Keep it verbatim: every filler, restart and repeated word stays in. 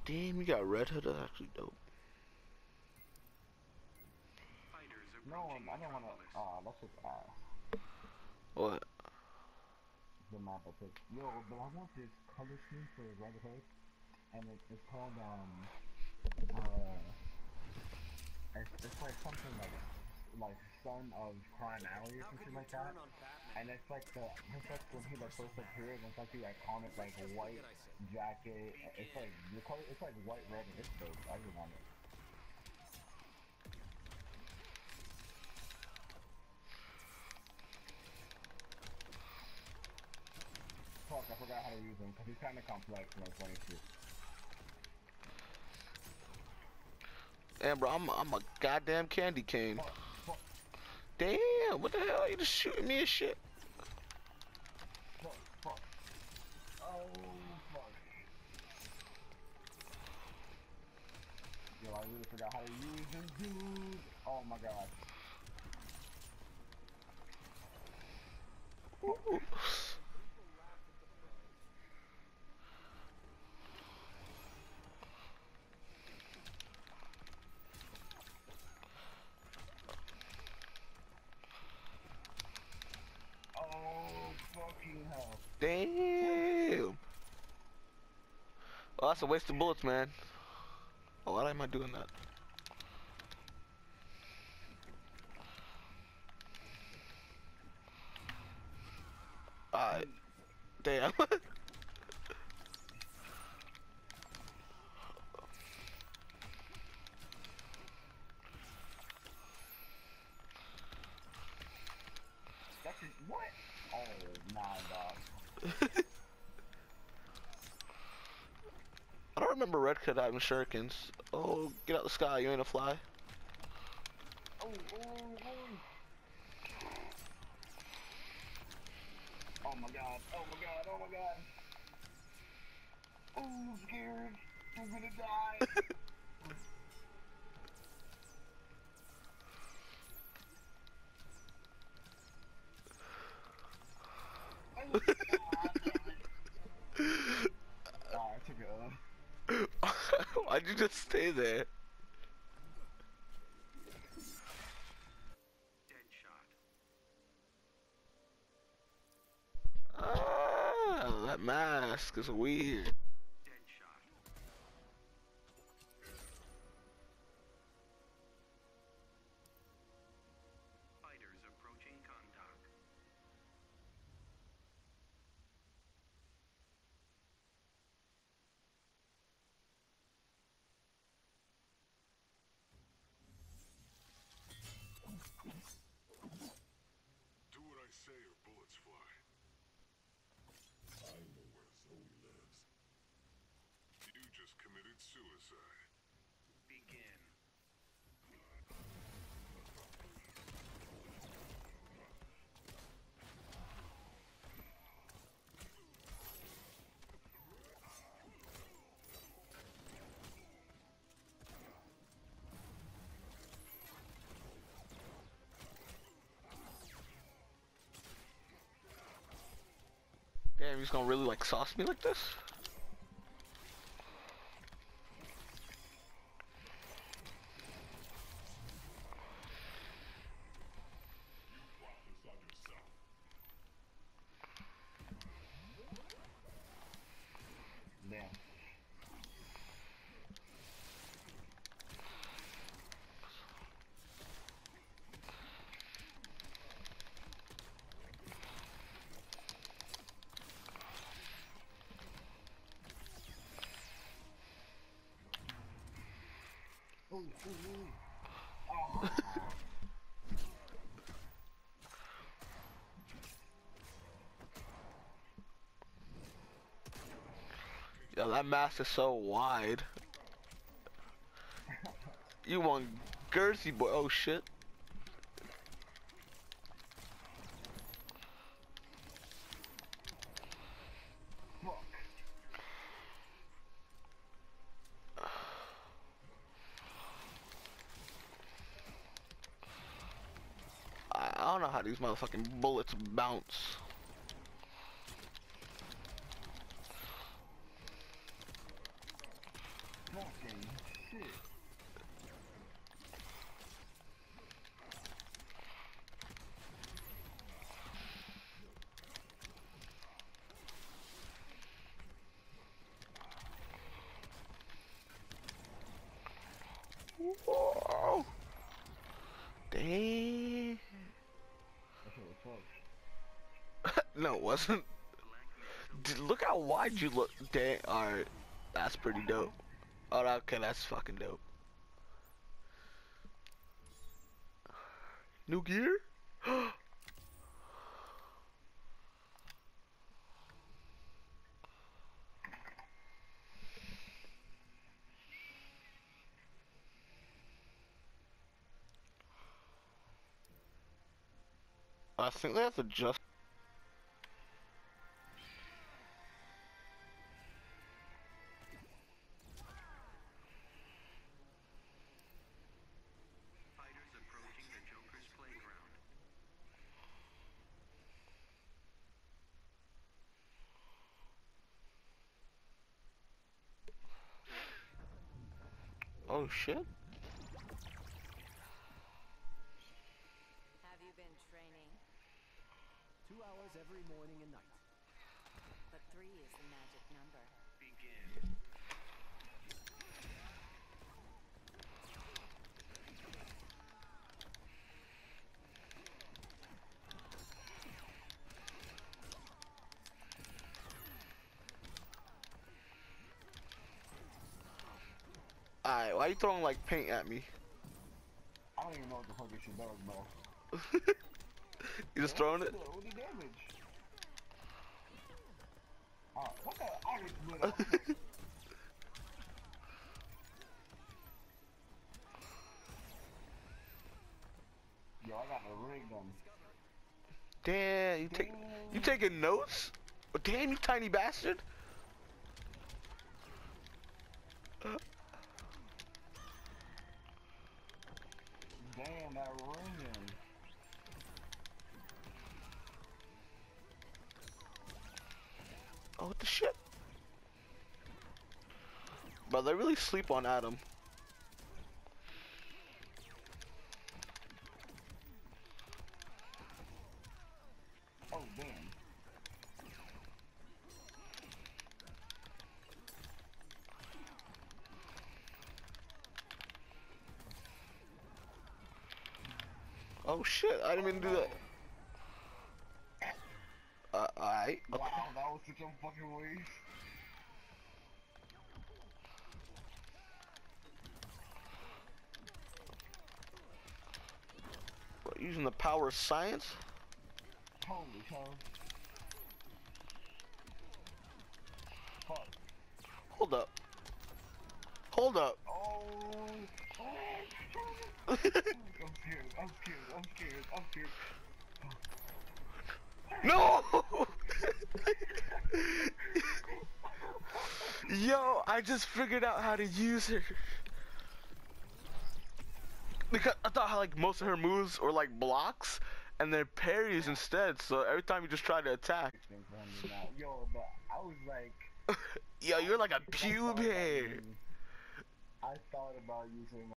Damn, you got Red Hood. That's actually dope. No, um, I don't wanna, uh, let's just ask. What? The map I picked. Yo, but I want this color scheme for Red Hood, and it, it's called, um, uh, it's, it's like something like, like Son of Crime Alley or something like that. And it's like the, it's like when he like first appeared, and it's like the iconic like white jacket. It's like the color, it's like white, red, and it's dope. I really want it. Fuck, I forgot how to use him because he's kind of complex and like funny shit. Damn, bro, I'm I'm a goddamn candy cane. Fuck, fuck, Damn, what the hell? You just shooting me and shit. fuck, fuck. Oh fuck. Yo, I really forgot how to use him, dude. Oh my god. Ooh. Oh fucking hell. Damn. Oh, that's a waste of bullets, man. Oh, why am I doing that? Alright. Damn. That's your, what? Oh, nah, dog. I don't remember Red Hood having shurikens. Oh, get out the sky, you ain't a fly. Oh, oh, oh. Oh my god, oh my god, oh my god. Oh, I'm scared. I'm gonna die. Oh, ah, damn it. Ah, I took it off. Why'd you just stay there? Ah, that mask is weird. Fighters approaching Kondak. Do what I say or bullets fly. I know where Zoe lives. You just committed suicide. Begin. Damn, he's gonna really like sauce me like this? Damn. Ooh, ooh, ooh. Oh. Yo, that mask is so wide. You want Gersey boy? Oh shit. Fuck. I, I don't know how these motherfucking bullets bounce. shit. Whoa. Damn. That shit was fucked. No, it wasn't. Dude, look how wide you look. Dang. Alright. That's pretty dope. Oh, okay, that's fucking dope. New gear? I think they have to just. Fighters approaching the Joker's playground. Oh shit. Have you been training? Two hours every morning and night. But three is the magic number. Begin. Alright, why you throwing like paint at me? I don't even know what the fuck this shit does, bro. You just throwing it? What the damage? Oh, what the? I just lit up. Yo, I got the rig gun. Damn, you take you taking notes? Oh, damn, you tiny bastard. Uh, Damn, that ringing. oh, what the shit? Bro, they really sleep on Adam. Oh, damn. Oh shit, I didn't even do that. Uh, alright. Okay. Wow, that was such a fucking waste. What, using the power of science? Holy cow. Fuck. Hold up. Hold up. Oh. Oh. I'm scared. I'm scared. I'm scared. I'm scared. No! Yo, I just figured out how to use her. Because I thought how like most of her moves were like blocks and they're parries instead, so every time you just try to attack. Yo, but I was like, Yo, you're like a pube hair. I thought about using